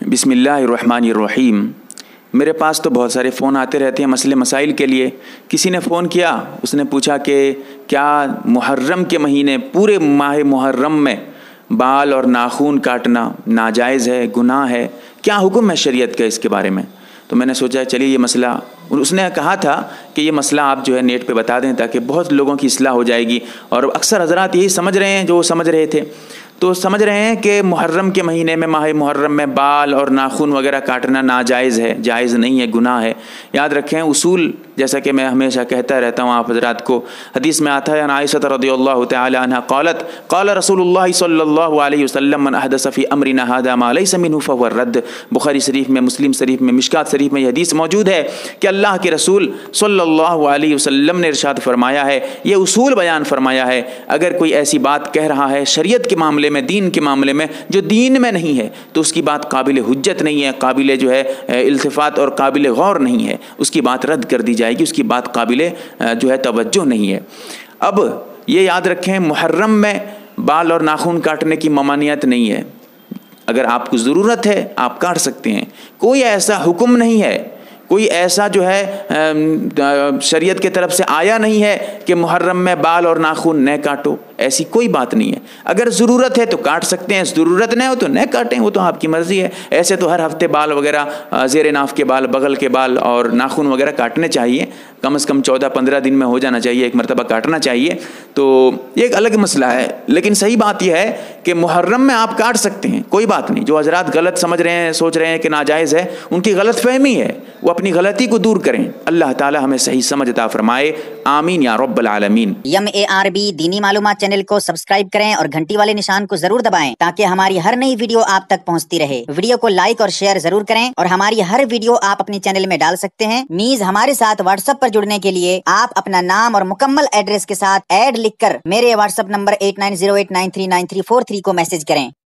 बिस्मिल्लाहिर्रहमानिर्रहीम। मेरे पास तो बहुत सारे फ़ोन आते रहते हैं मसले मसाइल के लिए। किसी ने फ़ोन किया, उसने पूछा कि क्या मुहर्रम के महीने, पूरे माह मुहर्रम में बाल और नाखून काटना नाजायज़ है, गुनाह है, क्या हुक्म है शरीयत का इसके बारे में। तो मैंने सोचा चलिए ये मसला, उसने कहा था कि ये मसला आप जो है नेट पे बता दें ताकि बहुत लोगों की इस्लाह हो जाएगी। और अक्सर हज़रात यही समझ रहे हैं जो समझ रहे थे, तो समझ रहे हैं कि मुहर्रम के महीने में, माह मुहर्रम में बाल और नाखून वगैरह काटना नाजायज़ है, जायज़ नहीं है, गुनाह है। याद रखें उसूल, जैसा कि मैं हमेशा कहता रहता हूँ आप हज़रात को, हदीस में आता है आयशा रज़ियल्लाहु तआला अन्हा क़ालत क़ाल रसूलुल्लाह सल्लल्लाहु अलैहि वसल्लम मन अहदस फ़ी अमरिना हाज़ा मा लैसा मिन्हु फ़हुव रद्द। बुखारी शरीफ में, मुस्लिम शरीफ में, मिशकात शरीफ में यह हदीस मौजूद है कि अल्लाह के रसूल सल्लल्लाहु अलैहि वसल्लम ने इरशाद फरमाया है, ये उसूल बयान फरमाया है, अगर कोई ऐसी बात कह रहा है शरीयत के मामले में, दीन के मामले में, जो दीन में नहीं है, तो उसकी बात काबिल हुज्जत नहीं है, काबिल जो है इल्तिफात और काबिल गौर नहीं है, उसकी बात रद्द कर दी जाएगी, उसकी बात काबिल जो है तवज्जो नहीं है। अब ये याद रखें मुहर्रम में बाल और नाखून काटने की ममानियत नहीं है। अगर आपको ज़रूरत है आप काट सकते हैं, कोई ऐसा हुक्म नहीं है, कोई ऐसा जो है शरीयत की तरफ से आया नहीं है कि मुहर्रम में बाल और नाखून न काटो, ऐसी कोई बात नहीं है। अगर ज़रूरत है तो काट सकते हैं, ज़रूरत नहीं हो तो न काटें, वो तो आपकी मर्ज़ी है। ऐसे तो हर हफ्ते बाल वगैरह, ज़ेर नाफ के बाल, बगल के बाल और नाखून वगैरह काटने चाहिए, कम से कम 14-15 दिन में हो जाना चाहिए, एक मरतबा काटना चाहिए। तो ये एक अलग मसला है, लेकिन सही बात यह है कि मुहर्रम में आप काट सकते हैं, कोई बात नहीं। जो हज़रात गलत समझ रहे हैं, सोच रहे हैं कि नाजायज़ है, उनकी गलत फहमी है, वो अपनी गलती को दूर करें। अल्लाह ताला हमें सही समझ अता फरमाए, आमीन या रब्बल आलमीन। MARB दीनी मालूमात चैनल को सब्सक्राइब करें और घंटी वाले निशान को जरूर दबाएं ताकि हमारी हर नई वीडियो आप तक पहुंचती रहे। वीडियो को लाइक और शेयर जरूर करें और हमारी हर वीडियो आप अपने चैनल में डाल सकते हैं। मीज हमारे साथ व्हाट्सएप पर जुड़ने के लिए आप अपना नाम और मुकम्मल एड्रेस के साथ ऐड लिखकर मेरे व्हाट्सएप नंबर 8908939343 को मैसेज करें।